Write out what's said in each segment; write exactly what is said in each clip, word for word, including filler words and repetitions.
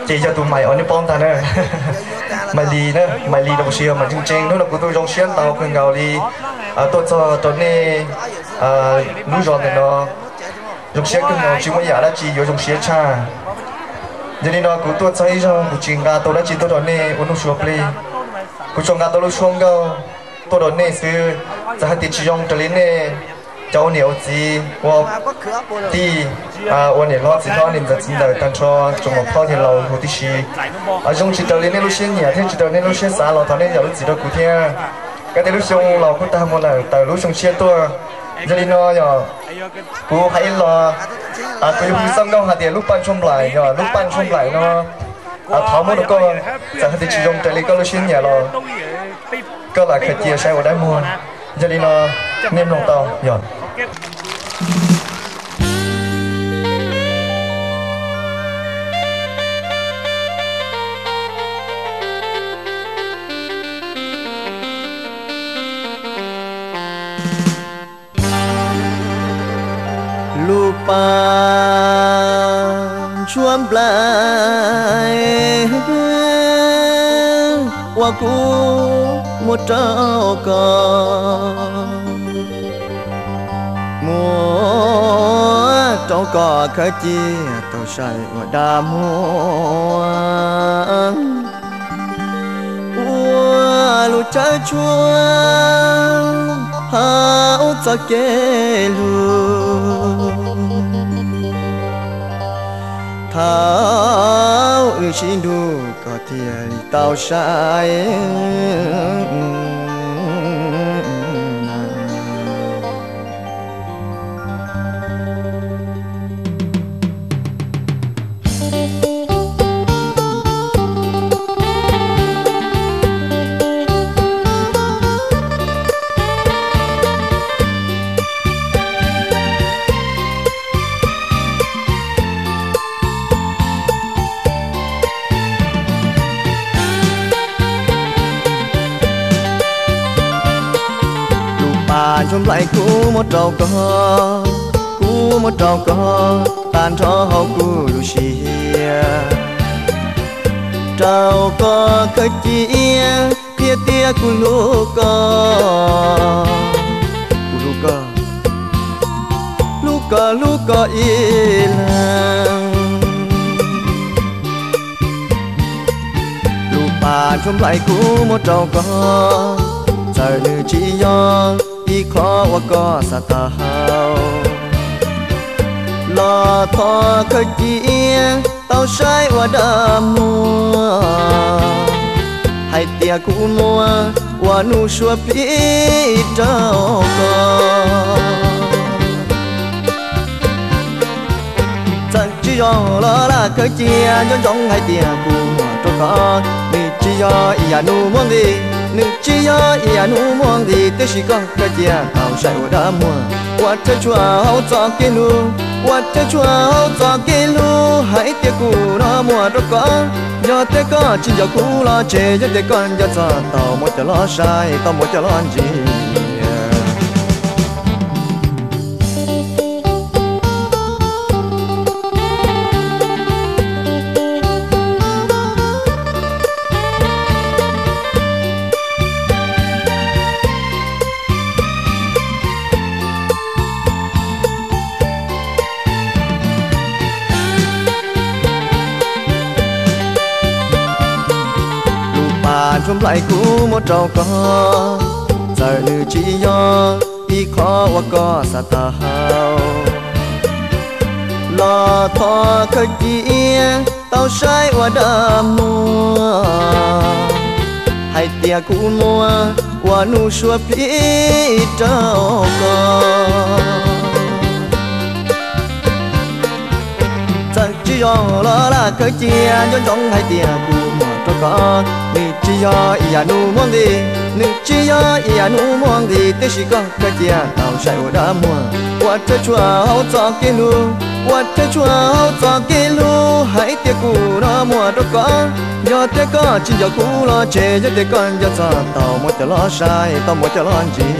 chỉ cho tụi mày ở nơi bom ta nữa mày lì nữa mày lì đồng xìa mà chân chân đó là của tôi trong xuyên tàu khuyên gạo đi tôi cho tôi này núi giòn thì nó trong xuyên khuyên gạo chỉ có giả đã chỉ vô trong xuyên cha giờ đi nó của tôi thấy cho của chuyện gà tôi đã chỉ tôi đó này uống nước suối đi của trong gà tôi lúc xuống gạo tôi đó này xưaจะให้ติดชิองจะลิ้นเนี่ยเจ้าเหนียวจีว่าตีอ่าวันนี้เราจีนอนี่จะจีนเดินตั้งชัวจงหมดพ่อที่เราหัวที่ชีอ่าจงจีนเดินเนี่ยลูกเชี่ยเนี่ยที่จีนเดินเนี่ยลูกเชี่ยสาเราตอนนี้อยากลูกจีนเดินกูเที่ยก็ได้ลูกชงเราคุณตาหมดเลยแต่ลูกชงเชี่ยตัวจะลิ้นน้อยอ่ะกูให้รออ่ากูยังมีซ้ำก็หาเดียลูกปั้นชมไหลอ่ะลูกปั้นชมไหลเนาะอ่าท้องมันก็จะให้ติดชิองจะลิ้นก็ลูกเชี่ยเนี่ยเราก็หลายเคยเจียใช้ว่าได้มัวgiờ đi nó nêm lòng tàu nhọn lupa chuan blai wa ku một trâu con mua trâu cò khơi chia tàu say và đa mua ua lu trái chua hao cho kê lu tháo ư xin đu có tiền tàu say trong lại cú một trâu có cú một trâu có tan cho hậu cú lu xìa trâu có khơi chia tia tia cú lu có cú lu có lu có lu có ilang lu pa trong lại cú một trâu có giờ nữ chỉ do đi khó và có sa tao lo thọ khơi chia tao sai và đam mua hai tia cũ mua và nu xua pi trao con chẳng chỉ do lo là khơi chia nhón giống hai tia cũ mua cho con đi chỉ do ia nu muốn đi nữ chỉ do ia nu muốn đi tới chỉ có cái gì tao sai và đã mua qua chơi chua hậu cho cái lu qua chơi chua hậu cho cái lu hãy tiếc cũ nó mua cho con do tiếc có chỉ do cũ lo chê do tiếc con do cho tao một cho lo sai tao một cho lo gì trong lại cũ một trâu có giờ nữ chỉ do đi khó và có sa tao lo thọ khơi chia tao sai và đam mua hai tia cũ mua và nu xua pi trâu con chẳng chỉ do lo là khơi chia nhón giống hai tia cũ mua cho con nữ chỉ do ia nu muốn đi nữ chỉ do ia nu muốn đi tới chỉ có cái gì tao sai và đã mua qua chơi chua hậu cho cái lu qua chơi chua hậu cho cái lu hãy tiếc cũ nó mua cho con do tiếc có chỉ do cũ lo chê do tiếc con do cho tao một cho lo sai tao một cho lo gì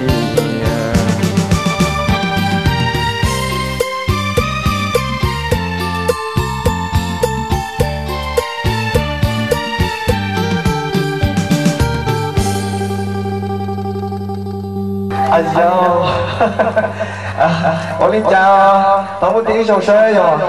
ai dâu con đi chào tao muốn tiếng sầu sơi rồi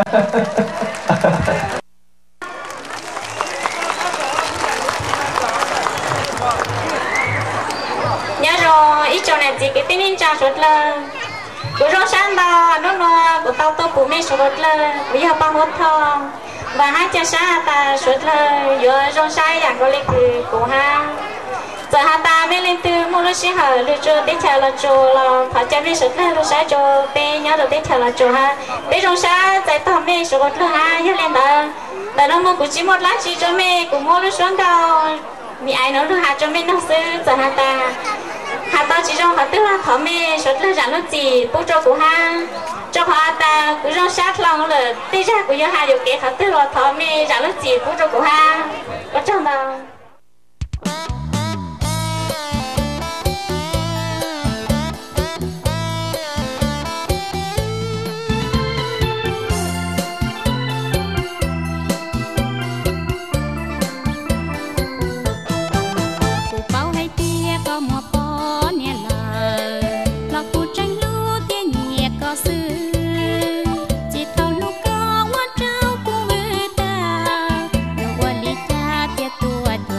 nhớ rồi ít chỗ này chỉ cái tin chào suốt là cứ rong sáng đó nó nó của tao tôi phụ mẹ suốt là bây giờ bao hốt thong và hai cha sa ta suốt là giờ rong sáng dạng có lịch của ha giờ hai ta mới lên từ mua lúc xí hở lúc cho tiếp theo là cho là phải cha mẹ suốt là lúc sáng cho bé nhớ được tiếp theo là cho ha bé rong sáng tại tao mẹ suốt là ha nhớ lên đó là nó mua của chỉ một lát chỉ cho mẹ của mua lúc sáng đâu vì ai nói được hạt cho mẹ nóซื้อ giờ hai ta hạt tao chỉ trong hạt tức là thọ mẹ suốt là rằng nó chỉ bố cho của ha cho họ ta cứ trong sát lòng là tí ra của hai điều kiện hạt tức là thọ mẹ rằng nó chỉ bố cho của ha có trong đâu Hãy subscribe cho kênh Ghiền Mì Gõ để không bỏ lỡ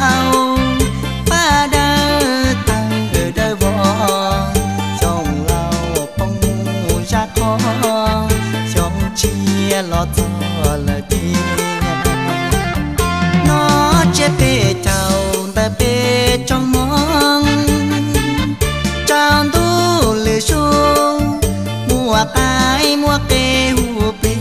lao ba đơ tăng ở đơ vò trong lao bông ra khó trong chia lo cho là đi nó chế bê chào ta bê trong mong trong tu lệ số mua cái mua kê hùa bê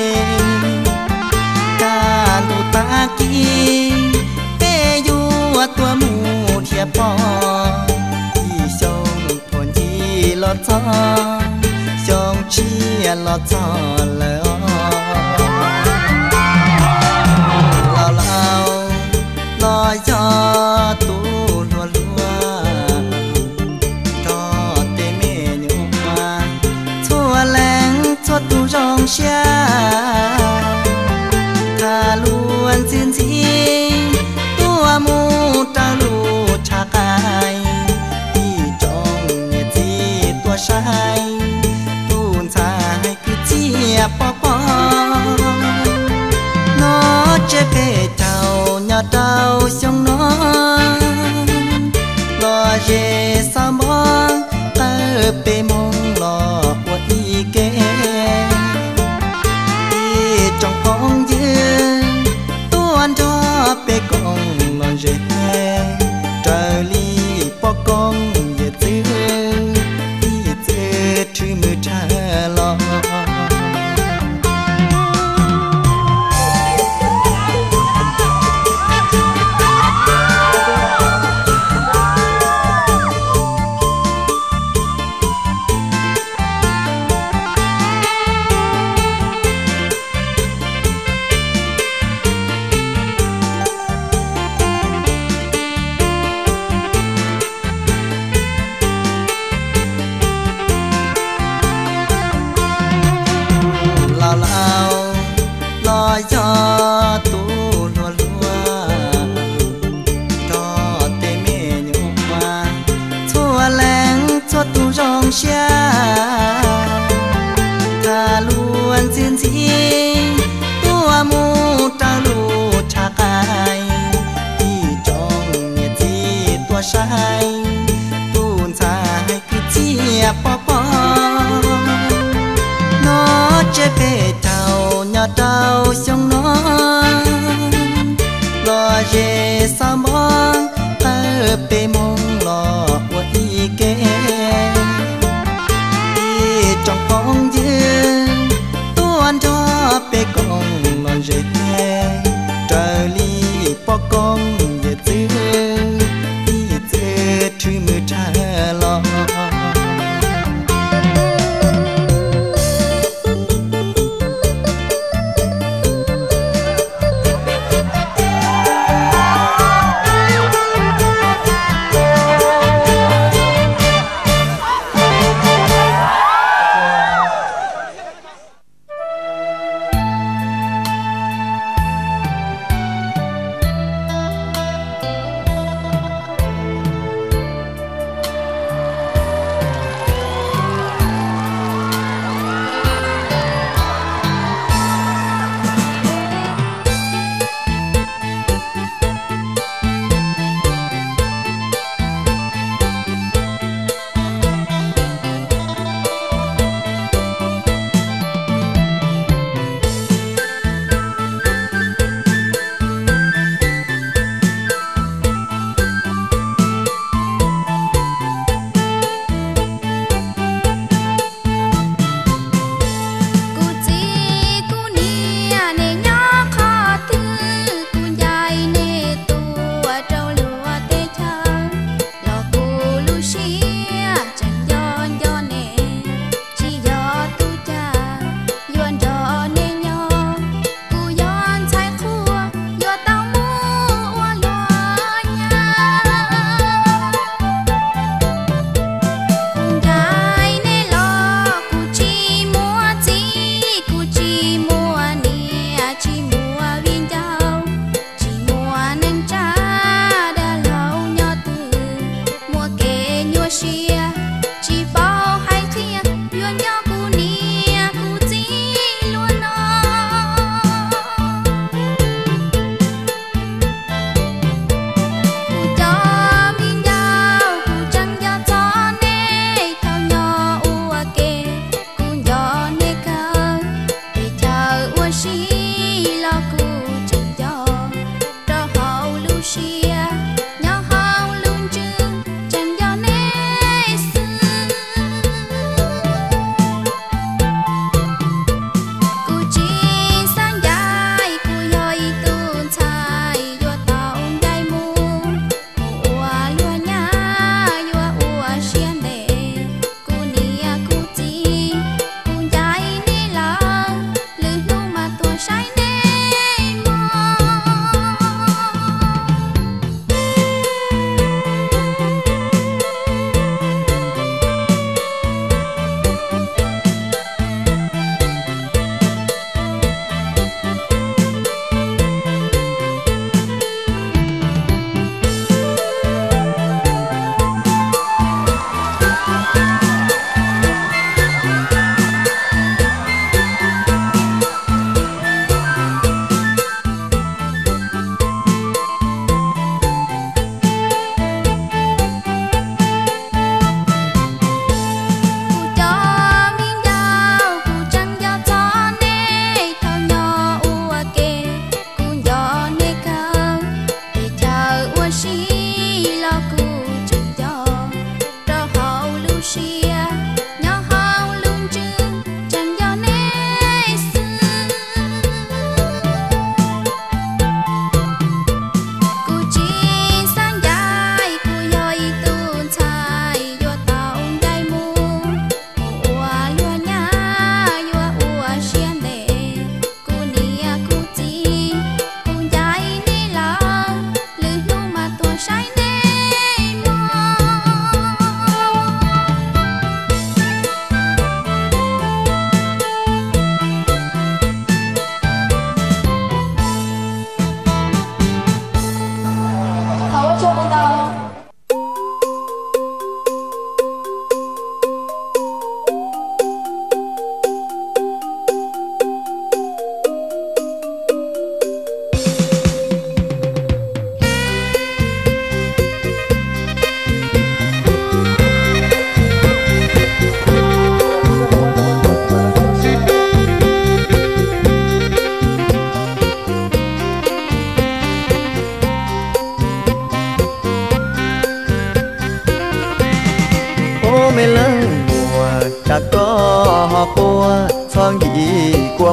can tu ta kia bê vua tua mù thiệp bò đi sông thôn đi lót cho sông chia lót cho lỡ lao lao lo cho tu lúa lúa cho tê mê nhung hoa thua leng cho tu rong xa thà luôn xin xin tua mu ta lu cha cài đi trong nhẹ chi tua sai tuôn sai cứ chia bỏ bỏ nó chế bê chào nhà đào xong nó lo dê sao mong ta bê mong lo của y kê đi trong phong dương tuôn cho bê con lo dê trời ly bỏ con về dương đi dê chứ mưa cha lo lo cho tu lúa lúa cho tê mê nhung hoa thua leng cho tu rong xa thà luôn xin xin tua mu ta lu cha cài đi trong nhẹ chi tua sai tuôn sai cứ chia bỏ bỏ nó chế bê chào nhà đào xong nó lo dê sao mong ta bê mong lo của y kê đi trong phong dương tuôn cho bê con lo dê trời ly bỏ con về dương đi dê chứ mưa cha lo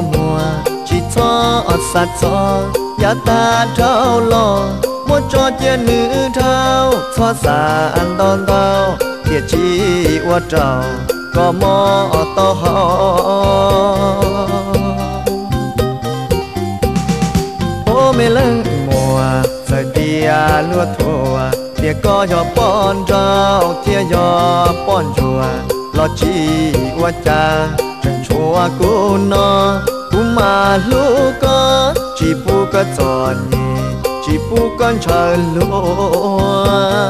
có mùa chỉ cho sát cho ya ta trao lo mua cho tiền nữ trao cho sàn đòn đau thiệt chi qua trao có mò to ho ô mê lăng mùa rời tia lúa thua tia có gió pon trao tia gió pon chùa lo chi qua cha chẳng chùa cô nó cú mà lu có chỉ pu có tròn nhẹ chỉ pu con trời lúa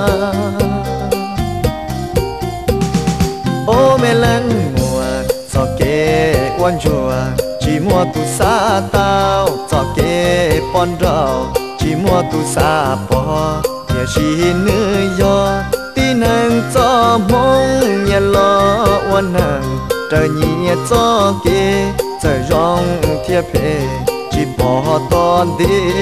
ô mê lăng mùa gió kê quan chùa chỉ mua tu sa tao gió kê pon rau chỉ mua tu sa po nhà chỉ nữ yo tin hàng cho mong nhà lo quan hàng trời nhẹ cho kê trời rong thiệp phê chỉ bỏ toàn đi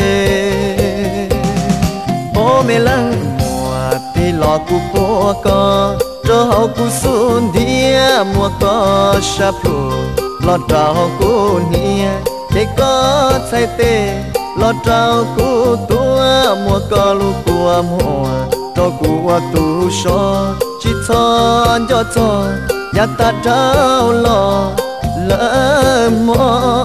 ô mê lăng mùa thì lo cu po co cho hậu cu xuân đĩa mùa có sắp lù lo trao cu nia để có say tê lo trao cu tua mùa có lu của mùa cho cu tu so chỉ cho cho cho ya ta trao lo lỡ mơ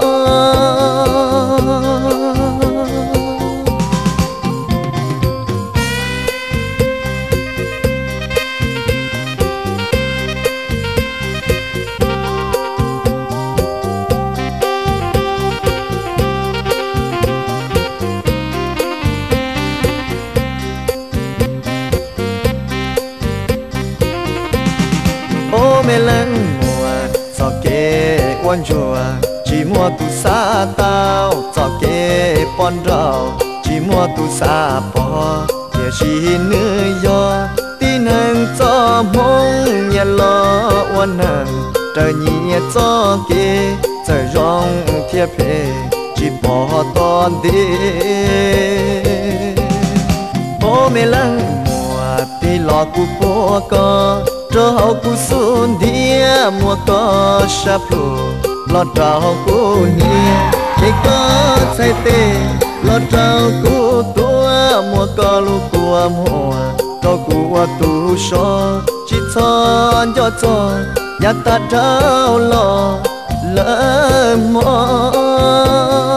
ô mê lăng mùa gió kê quan chùa chỉ mua tu sa tao gió kê pon rau chỉ mua tu sa po nhà chỉ nữ yo tin hàng cho mong nhà lo quan hàng trời nhẹ cho kê trời rong thiệp phê chỉ bỏ toàn đi ô mê lăng mùa thì lo cu po co cho hậu cu xuân đĩa mùa có sắp lù lo trao cu nia để có say tê lo trao cu tua mùa có lu của mùa có cu tu so chỉ cho cho cho ya ta trao lo lỡ mơ